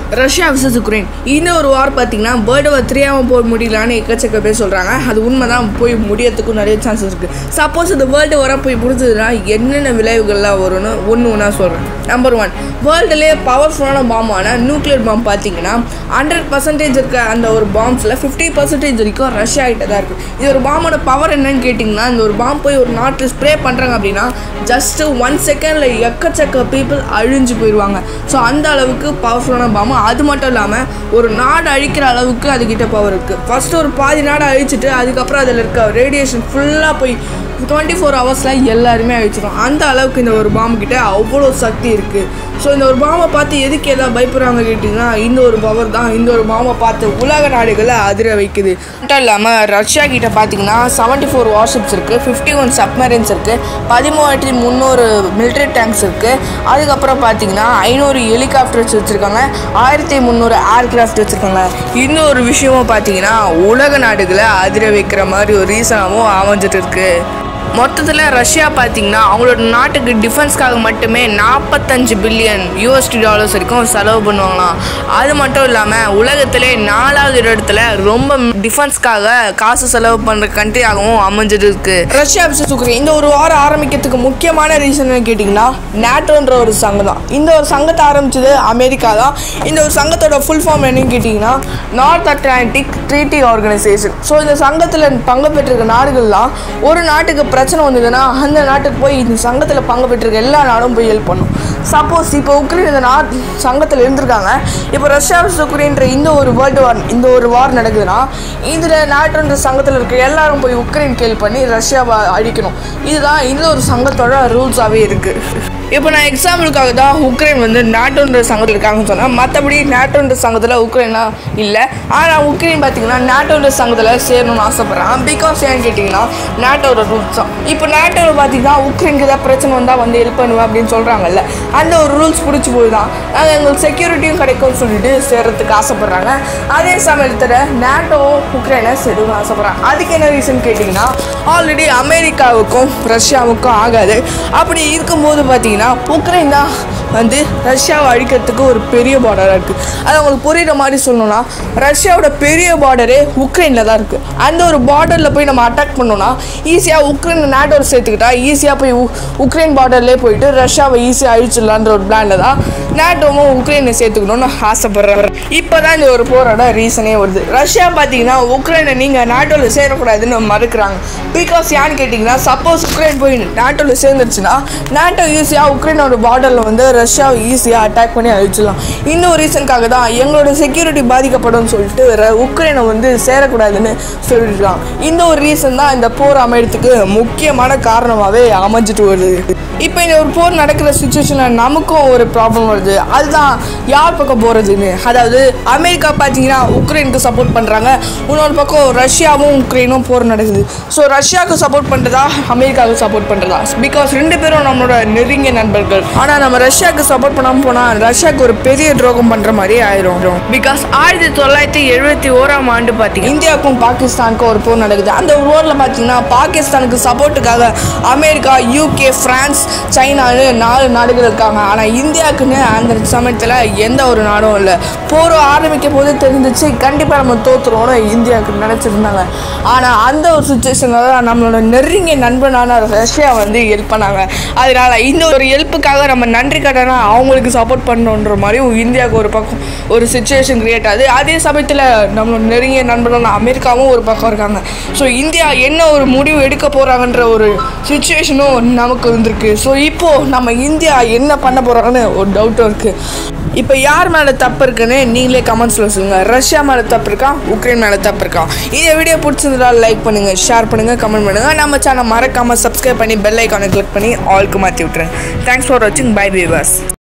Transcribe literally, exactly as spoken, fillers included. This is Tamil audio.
ரஷ்யா விசஸ் உக்ரைன் இன்னொரு வார் பார்த்தீங்கன்னா வேர்ல்டு வார் த்ரீயாகவும் போய் முடியலான்னு எக்கச்சக்க பேர் சொல்கிறாங்க. அது உண்மை தான், போய் முடியறதுக்கும் நிறைய சான்சஸ் இருக்குது. சப்போஸ் இந்த வேர்ல்டு வாராக போய் முடிஞ்சதுன்னா என்னென்ன விளைவுகள்லாம் வரும்னு ஒன்று ஒன்றா சொல்கிறேன். நம்பர் ஒன், வேர்ல்டுலேயே பவர்ஃபுல்லான பாம்பான நியூக்ளியர் பாம்பு பார்த்தீங்கன்னா ஹண்ட்ரட் பர்சன்டேஜ் இருக்க அந்த ஒரு பாம்ஸில் ஃபிஃப்டி பர்சன்டேஜ் வரைக்கும் ரஷ்யா கிட்ட தான் இருக்குது. இது ஒரு பாம்போட பவர் என்னன்னு கேட்டிங்கன்னா, இந்த ஒரு பாம்பு போய் ஒரு நாட்டில் ஸ்ப்ரே பண்ணுறாங்க அப்படின்னா ஜஸ்ட்டு ஒன் செகண்டில் எக்கச்சக்க பீப்புள் அழிஞ்சு போயிடுவாங்க. ஸோ அந்த அளவுக்கு பவர்ஃபுல்லான பாம்பு. அது மட்டும் இல்லாமல் ஒரு நாடு அழிக்கிற அளவுக்கு அதுக்கிட்ட பவர் இருக்குது. ஃபஸ்ட்டு ஒரு பாதி நாடு அழிச்சிட்டு அதுக்கப்புறம் அதில் இருக்க ரேடியேஷன் ஃபுல்லாக போய் டுவெண்ட்டி ஃபோர் ஹவர்ஸில் எல்லாருமே அழிச்சிடும். அந்த அளவுக்கு இந்த ஒரு பாம்பு கிட்ட அவ்வளோ சக்தி இருக்குது. ஸோ இந்த ஒரு பாம்பை பார்த்து எதுக்கு எல்லாம் பயப்படுறாங்க கேட்டிங்கன்னா, இந்த ஒரு பவர் தான் இந்த ஒரு பாம்பை பார்த்து உலக நாடுகளை அதிர வைக்குது. மட்டும் இல்லாமல் ரஷ்யா கிட்ட பார்த்தீங்கன்னா செவன்ட்டி ஃபோர் வார்ஷிப்ஸ் இருக்குது, ஃபிஃப்டி ஒன் சப்மரைன்ஸ் இருக்குது, பதிமூவாயிரத்தி முந்நூறு மிலிட்ரி டேங்க்ஸ் இருக்குது. அதுக்கப்புறம் பார்த்தீங்கன்னா ஐநூறு ஹெலிகாப்டர்ஸ் வச்சுருக்காங்க, ஆயிரத்தி முந்நூறு ஏர்கிராஃப்ட் வச்சுருக்காங்க. இன்னொரு விஷயமும் பார்த்தீங்கன்னா உலக நாடுகளை அதிர வைக்கிற மாதிரி ஒரு ரீசனாகவும் அமைஞ்சிட்டு இருக்குது. மொத்தத்தில் ரஷ்யா பார்த்தீங்கன்னா அவங்களோட நாட்டுக்கு டிஃபென்ஸ்க்காக மட்டுமே நாற்பத்தஞ்சு பில்லியன் யூஎஸ்டி டாலர்ஸ் வரைக்கும் செலவு பண்ணுவாங்களாம். அது மட்டும் இல்லாமல் உலகத்திலே நாலாவது இடத்துல ரொம்ப டிஃபென்ஸ்க்காக காசு செலவு பண்ணுற கண்ட்ரியாகவும் அமைஞ்சிட்டு இருக்கு ரஷ்யா விசஸ் உக்ரைன். இந்த ஒரு வாரம் ஆரம்பிக்கிறதுக்கு முக்கியமான ரீசன் கேட்டிங்கன்னா நேட்டோன்ற ஒரு சங்கம் தான். இந்த ஒரு சங்கத்தை ஆரம்பிச்சது அமெரிக்கா தான். இந்த ஒரு சங்கத்தோட ஃபுல் ஃபார்ம் என்னன்னு கேட்டிங்கன்னா நார்த் அட்லாண்டிக் ட்ரீட்டி ஆர்கனைசேஷன். ஸோ இந்த சங்கத்தில் பங்கு பெற்றிருக்க நாடுகள்லாம் ஒரு நாட்டுக்கு பிரச்சனை வந்ததுன்னா அந்த நாட்டுக்கு போய் இந்த சங்கத்தில் பங்கு பெற்றிருக்க எல்லா நாடும் போய் ஹெல்ப் பண்ணும். சப்போஸ் இப்போ உக்ரைன் இந்த நாட் சங்கத்தில் இருந்திருக்காங்க, இப்போ ரஷ்யா விசஸ் உக்ரைன்ற இந்த ஒரு வேர்ல்டு வார் இந்த ஒரு வார் நடக்குதுன்னா இதில் நாட்டுன்ற சங்கத்தில் இருக்க எல்லாரும் போய் உக்ரைனுக்கு ஹெல்ப் பண்ணி ரஷ்யாவை அழிக்கணும். இதுதான் இந்த ஒரு சங்கத்தோட ரூல்ஸாகவே இருக்குது. இப்போ நான் எக்ஸாம்பிளுக்காக தான் உக்ரைன் வந்து நாட்டோன்ற சங்கத்தில் இருக்காங்கன்னு சொன்னேன். மற்றபடி நாட்டோன்ற சங்கத்தில் உக்ரைனா இல்லை. ஆனால் உக்ரைன் பார்த்தீங்கன்னா நாட்டோன்ற சங்கத்தில் சேரணும்னு ஆசைப்பட்றான். பிகாஸ் ஏன்னு கேட்டிங்கன்னா நாட்டோட ரூல்ஸ் தான். இப்போ நாட்டோட பார்த்தீங்கன்னா உக்ரைனுக்கு ஏதாவது பிரச்சனை வந்தால் வந்து ஹெல்ப் பண்ணுவேன் அப்படின்னு சொல்கிறாங்கல்ல, அந்த ஒரு ரூல்ஸ் பிடிச்சி போய் தான் நாங்கள் எங்களுக்கு செக்யூரிட்டியும் கிடைக்கும்னு சொல்லிட்டு சேர்கிறதுக்கு ஆசைப்பட்றாங்க. அதே சமயத்தில் நாட்டோ உக்ரைனை சேரணும்னு ஆசைப்பட்றாங்க. அதுக்கு என்ன ரீசன் கேட்டிங்கன்னா ஆல்ரெடி அமெரிக்காவுக்கும் ரஷ்யாவுக்கும் ஆகாது. அப்படி இருக்கும்போது பார்த்தீங்கன்னா உக்ரைன் தான் வந்து ரஷ்யாவை அழிக்கிறதுக்கு ஒரு பெரிய பார்டராக இருக்குது. அது அவங்களுக்கு புரிகிற மாதிரி சொல்லணும்னா ரஷ்யாவோட பெரிய பார்டரே உக்ரைனில் தான் இருக்குது. அந்த ஒரு பார்டரில் போய் நம்ம அட்டாக் பண்ணோன்னா ஈஸியாக உக்ரைன் நாட்டோட சேர்த்துக்கிட்டா ஈஸியாக போய் உக்ரைன் பார்டர்லேயே போயிட்டு ரஷ்யாவை ஈஸியாக அழிச்சிடலான்ற ஒரு பிளானில் தான் நாட்டோவும் உக்ரைனை சேர்த்துக்கணும்னு ஆசைப்படுறாரு. இப்போ தான் இந்த ஒரு போரோட ரீசனே வருது. ரஷ்யா பார்த்தீங்கன்னா உக்ரைனை நீங்கள் நாட்டோவில் சேரக்கூடாதுன்னு மறுக்கிறாங்க. பிகாஸ் ஏன்னு கேட்டிங்கன்னா சப்போஸ் உக்ரைன் போய் நாட்டோவில் சேர்ந்துருச்சுன்னா நாட்டோ ஈஸியாக உக்ரைனோட பார்டரில் வந்து ரஷ்யாவை ஈஸியாக அட்டாக் பண்ணி அழிச்சிடலாம். இந்த ஒரு ரீசனுக்காக தான் எங்களோட செக்யூரிட்டி பாதிக்கப்படும் சொல்லிட்டு உக்ரைனை வந்து சேரக்கூடாதுன்னு சொல்லியிருக்காங்க. இந்த ஒரு ரீசன் தான் இந்த போர் அமையறதுக்கு முக்கியமான காரணமாகவே அமைஞ்சிட்டு வருது. இப்போ இந்த ஒரு போர் நடக்கிற சுச்சுவேஷனில் நமக்கும் ஒரு ப்ராப்ளம் வருது. அதுதான் யார் பக்கம் போகிறதுன்னு. அதாவது அமெரிக்கா பார்த்தீங்கன்னா உக்ரைனுக்கு சப்போர்ட் பண்ணுறாங்க, இன்னொரு பக்கம் ரஷ்யாவும் உக்ரைனும் போர் நடக்குது. ஸோ ரஷ்யாவுக்கு சப்போர்ட் பண்ணுறதா அமெரிக்காவுக்கு சப்போர்ட் பண்ணுறதா? பிகாஸ் ரெண்டு பேரும் நம்மளோட நெருங்கிய நண்பர்கள். ஆனால் நம்ம ரஷ்யாவுக்கு சப்போர்ட் பண்ணாமல் போனால் ரஷ்யாவுக்கு ஒரு பெரிய துரோகம் பண்ணுற மாதிரி ஆயிரும். பிகாஸ் ஆயிரத்தி தொள்ளாயிரத்தி எழுபத்தி ஓராம் ஆண்டு பார்த்தீங்கன்னா இந்தியாவுக்கும் பாகிஸ்தானுக்கும் ஒரு போர் நடக்குது. அந்த போரில் பார்த்தீங்கன்னா பாகிஸ்தானுக்கு சப்போர்ட்டுக்காக அமெரிக்கா, யூகே, பிரான்ஸ், சைனான்னு நாலு நாடுகள் இருக்காங்க. ஆனால் இந்தியாவுக்குன்னு அந்த சமயத்தில் எந்த ஒரு நாடும் இல்லை. போர் ஆரம்பிக்க போது தெரிஞ்சிச்சு கண்டிப்பாக நம்ம தோற்றுருவோம்னு இந்தியாவுக்கு நினச்சிருந்தாங்க. ஆனால் அந்த ஒரு சுச்சுவேஷனில் தான் நம்மளோட நெருங்கிய நண்பனான ரஷ்யா வந்து ஹெல்ப் பண்ணாங்க. அதனால் இந்த ஒரு ஹெல்ப்புக்காக நம்ம நன்றி கடனா அவங்களுக்கு சப்போர்ட் பண்ணணுன்ற மாதிரியும் இந்தியாவுக்கு ஒரு பக்கம் ஒரு சுச்சுவேஷன் கிரியேட் ஆகுது. அதே சமயத்தில் நம்மளோட நெருங்கிய நண்பனான அமெரிக்காவும் ஒரு பக்கம் இருக்காங்க. ஸோ இந்தியா என்ன ஒரு முடிவு எடுக்க போகிறாங்கன்ற ஒரு சுச்சுவேஷனும் நமக்கு வந்திருக்கு. ஸோ இப்போது நம்ம இந்தியா என்ன பண்ண போகிறாங்கன்னு ஒரு டவுட்டும் இருக்குது. இப்போ யார் மேலே தப்பு இருக்குன்னு நீங்களே கமெண்ட்ஸில் சொல்லுங்கள். ரஷ்யா மேலே தப்பு இருக்கா, உக்ரைன் மேலே தப்பு இருக்கா? இந்த வீடியோ பிடிச்சிருந்தால் லைக் பண்ணுங்கள், ஷேர் பண்ணுங்கள், கமெண்ட் பண்ணுங்கள். நம்ம சேனல் மறக்காமல் சப்ஸ்கிரைப் பண்ணி பெல் ஐக்கானை கிளிக் பண்ணி ஆல்க்கு மாற்றி விட்டுறேன். தேங்க்ஸ் ஃபார் வாட்சிங். Bye viewers.